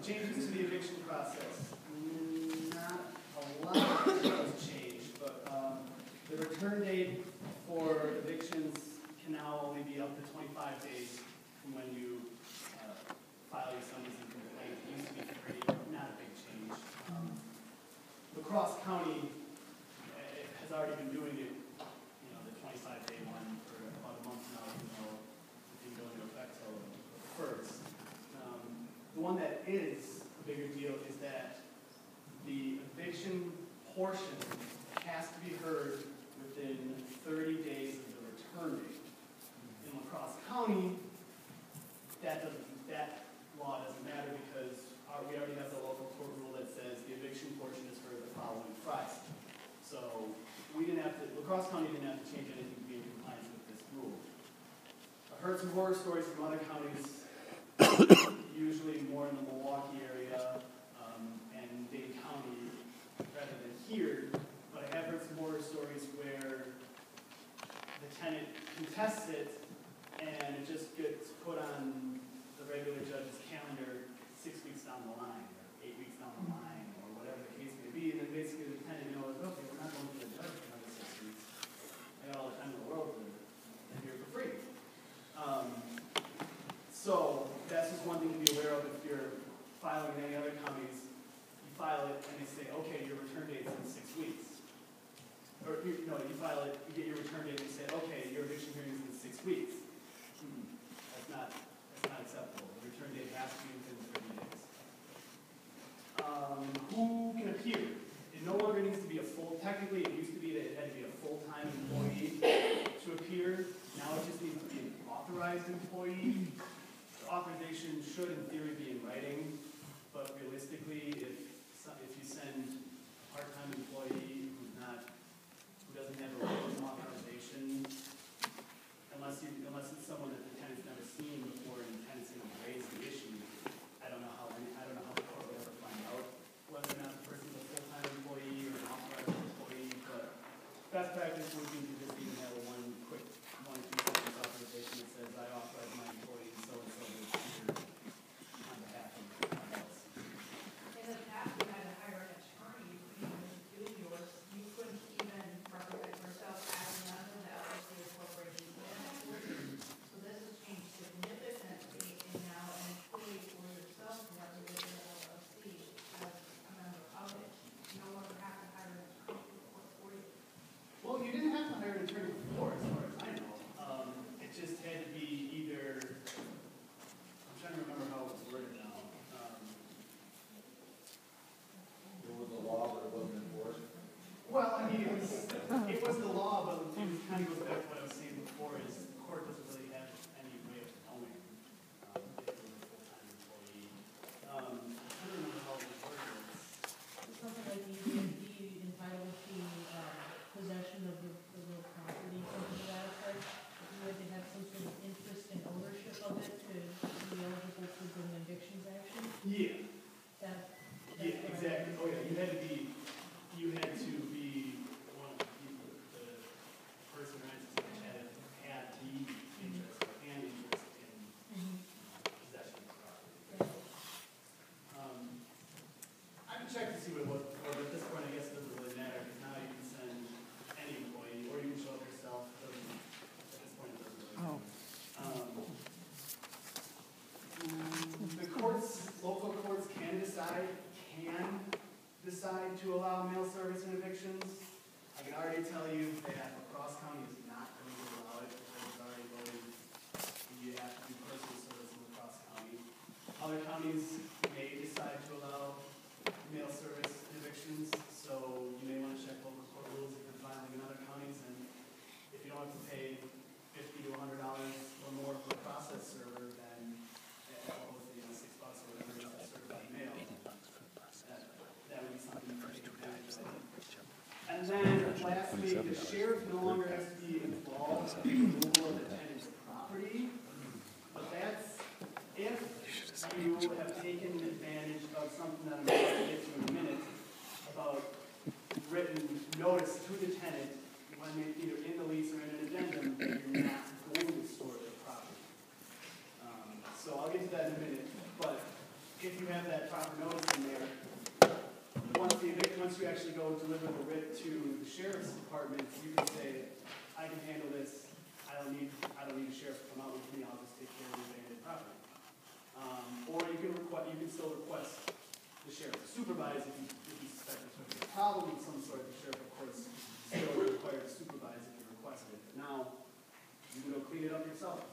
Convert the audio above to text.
Changes to the eviction process. Not a lot of things changed, but the return date for evictions can now only be up to 25 days from when you file your summons and complaint. It used to be 30, not a big change. La Crosse County has already been doing it, the 25-day one for about a month now, even though it didn't go into effect till the 1st. The one that is a bigger deal is that the eviction portion has to be heard within 30 days of the return date. In La Crosse County, that law doesn't matter because we already have the local court rule that says the eviction portion is heard the following Friday. So La Crosse County didn't have to change anything to be in compliance with this rule. I've heard some horror stories from other counties, usually more in the Milwaukee area and Dade County rather than here, but I have heard some horror stories where the tenant contests it and it just gets put on the regular judge's calendar 6 weeks down the line, or 8 weeks down the line, or whatever the case may be, and then basically the tenant knows, okay, we're not going to the judge for another 6 weeks. I got all the time in the world to live here for free. So that's just one thing to be aware of if you're filing in any other counties. You file it and they say, okay, your return date's in 6 weeks. Or you file it, you get your return date and they say, okay, your eviction hearing is in 6 weeks. That's not acceptable. The return date has to be within 30 days. Who can appear? It no longer needs to be technically it used to be that it had to be a full-time employee to appear. Now it just needs to be an authorized employee. The authorization should, in theory, be in writing, but realistically, if you send a part-time employee who doesn't have a written authorization, unless it's someone that the tenant's never seen before and the tenant's going to raise the issue, I don't know how the court would ever find out whether or not the person's a full-time employee or an authorized employee. But best practice would be to just even have one or two sentence authorization that says, I authorize my employee so-and-so to appear on behalf of someone else. In the past, you had to hire an attorney. You couldn't even do yours. You couldn't even represent yourself as a member of the LLC or corporation. So this has changed significantly, and now an employee or yourself can represent the LLC as a member of it. You no longer have to hire an attorney to work for you. Well, you didn't have to hire an attorney before, as far as I know. It just had to be either, I'm trying to remember how it was worded now. It was the law, but it wasn't enforced. Well, I mean, it was the law, but it kind of goes back to what I was saying before, is the court doesn't really have any way of knowing if it was a full-time employee. I don't remember how it was worded. It's something like you would be entitled to possession of the real property, something to that effect. You had to have some sort of interest in ownership of it to be eligible to bring an evictions action. Yeah, That's yeah, what I exactly. read. Oh, yeah, you had to be one of the people, the person or entity that had the interest and interest in possession of the property. I can check to see what it was before, but at this point, I guess it doesn't really matter, because now you can send any employee, or you can show up yourself. At this point, it doesn't really matter. Local courts can decide to allow mail service in evictions. I can already tell you that La Crosse County is not going to allow it, because it's already voted you have to do personal service in La Crosse County. Other counties may decide to allow mail service in evictions, so you may want to check local court rules if you're filing in other counties, and if you don't have to pay $50 to $100 or more for a process server, then as opposed to $6 or whatever it is for certified mail, that would be something you could take advantage of. And then lastly, the sheriff no longer has to be involved in the removal of the tenant's property, but that's if you have taken advantage of something that I'm going to get to in a minute about written notice to the tenant when they either in the lease or in an addendum that you're not going to store the property. So I'll get to that in a minute, but if you have that departments, you can say, I can handle this, I don't need the sheriff to come out with me, I'll just take care of the abandoned property. Or you can still request the sheriff to supervise if you suspect there's a problem of some sort. The sheriff, of course, still required to supervise if you requested it. But now, you can go clean it up yourself.